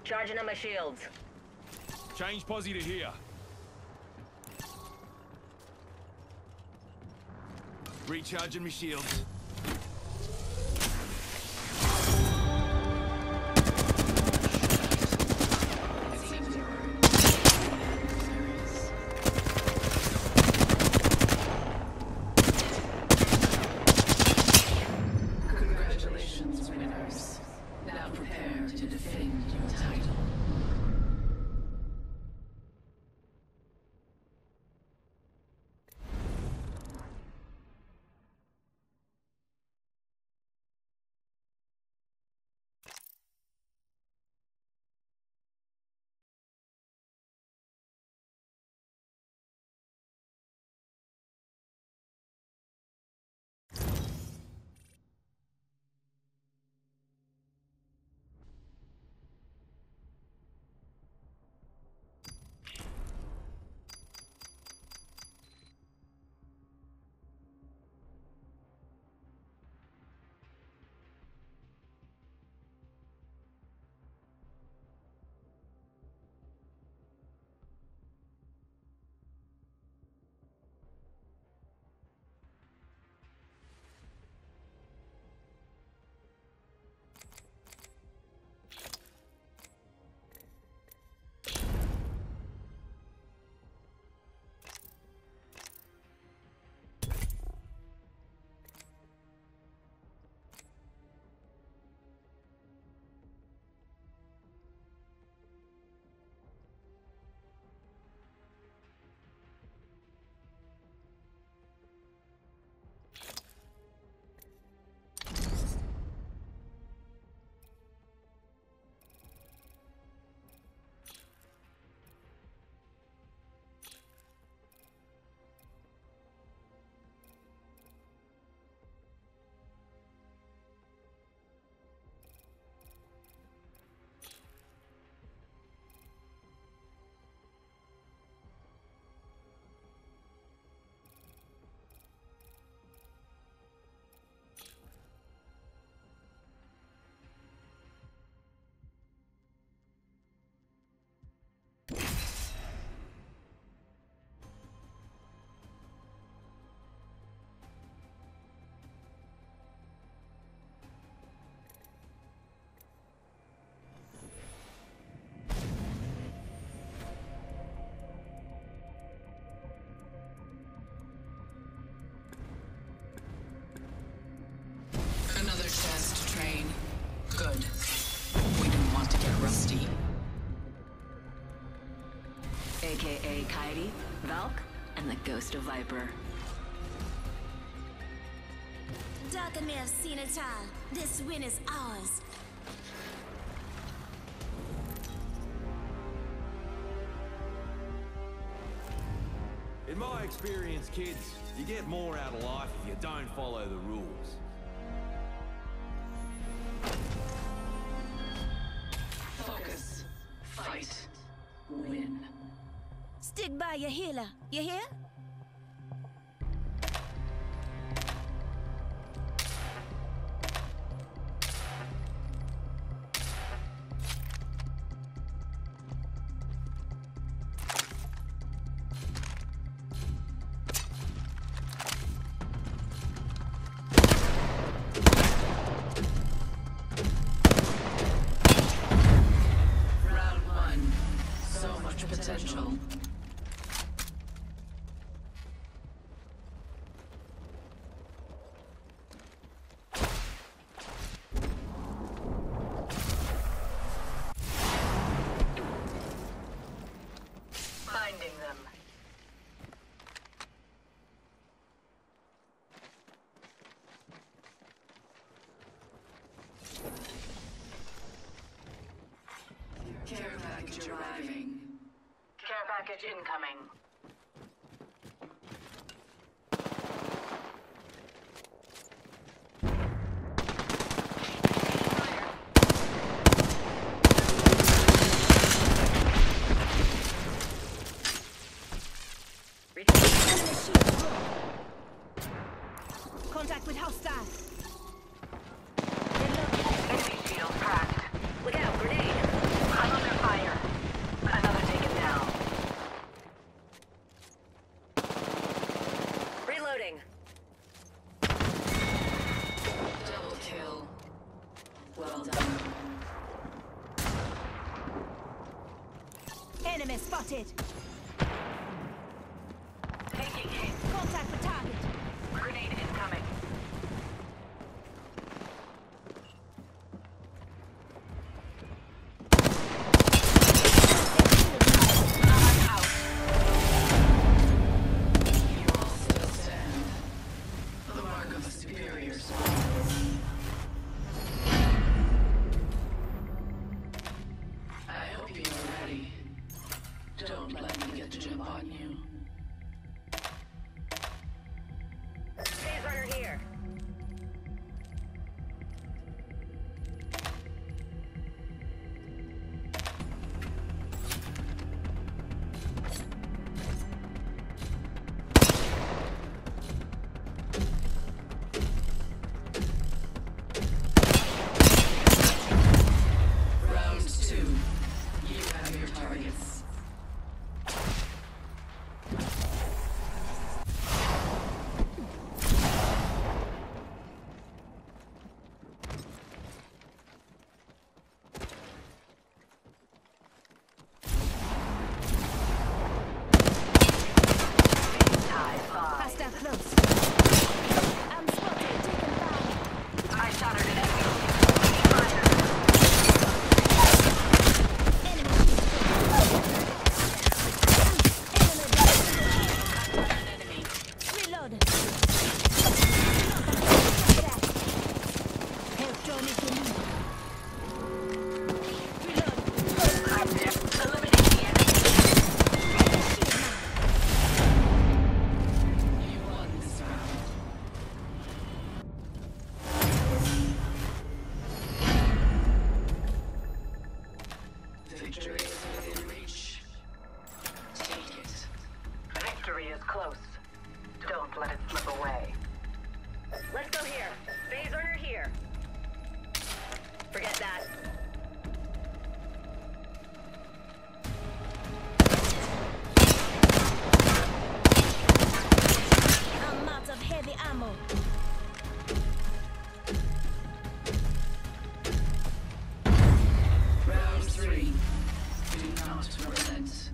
Charging on my shields. Change posse to here. Recharging my shields. Congratulations, winners. Now prepare to defend your title. Another chance to train. Good. We didn't want to get rusty. AKA Kairi, Valk, and the Ghost of Viper. Darkamir Sinatal, this win is ours. In my experience, kids, you get more out of life if you don't follow the rules. Focus. Fight. Win. Stick by your healer, you hear? Round one. So much potential. Finding them. Care package arriving. Care package incoming. Contact with hostile. Enemy shield cracked. Look out, grenade. I'm Well done. Enemy spotted. Taking hit. Contact with target. Grenade incoming. You all still stand. The mark of a superior species. I hope you're ready. Don't let me get the jump on you. Phase runner here. Round 2. You have your targets. Hostile close. I'm spotted. Taken down. I shattered an enemy. Enemy. Reload. Help drone if you need. Reload. Eliminate the enemy. You won this round. Victory is within reach. Take it. Victory is close. Don't let it slip away. Let's go here. Phase runner here. Forget that. I'm out of heavy ammo. Round 3. Do not relent.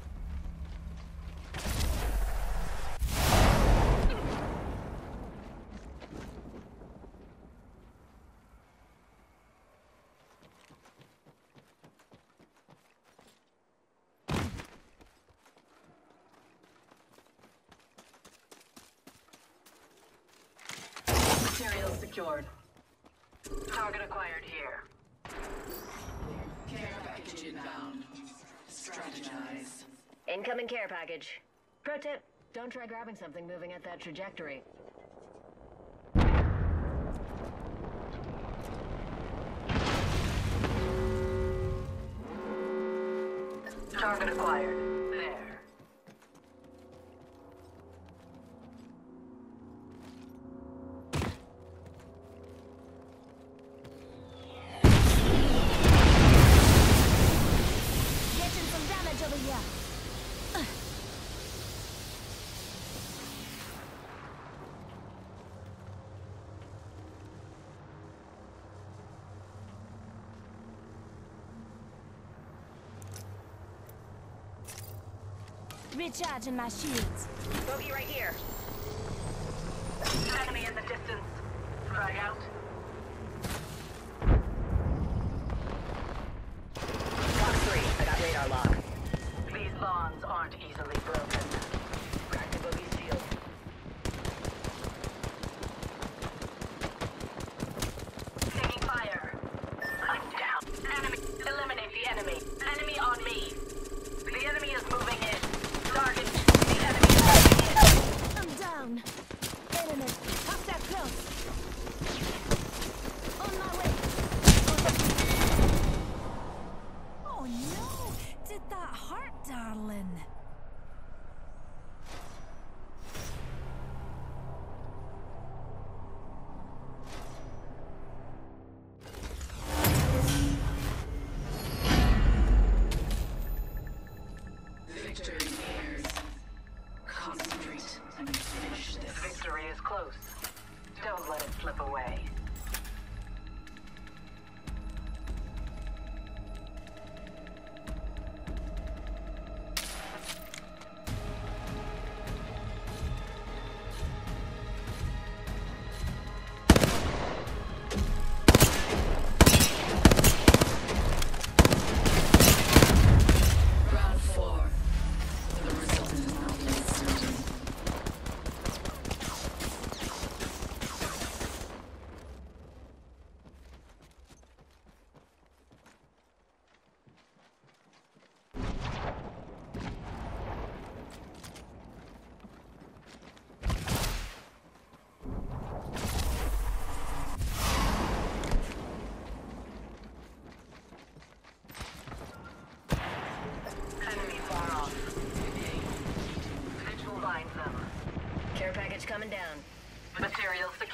Material secured. Target acquired here. Care package inbound. Strategize. Incoming care package. Pro tip, don't try grabbing something moving at that trajectory. Target acquired. There. Getting some damage over here. Recharging my shields. Bogey right here. Enemy in the distance. Frag out. Lock 3. I got radar lock. These bonds aren't easily broken. Crack the bogey shield. Taking fire. I'm down. Enemy. Eliminate the enemy. Enemy on me. The enemy is moving in. Target. The enemy is moving in. I'm down. Enemy. Hostile close.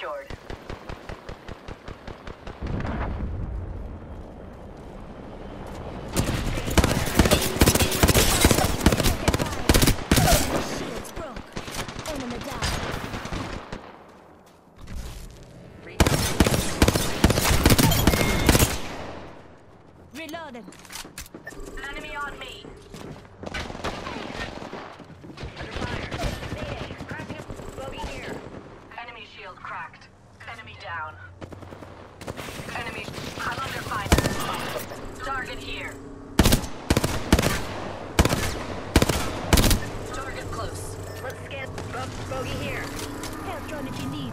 secured. Shields broke. Enemy down. Reloading. Enemy on me. Enemy shield cracked. Enemy down. Enemy. I'm under fire. Target here. Target close. Let's scan. Bogey here. Help drone if you need.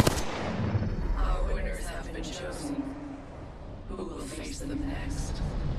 Our winners have been chosen. Who will face them next?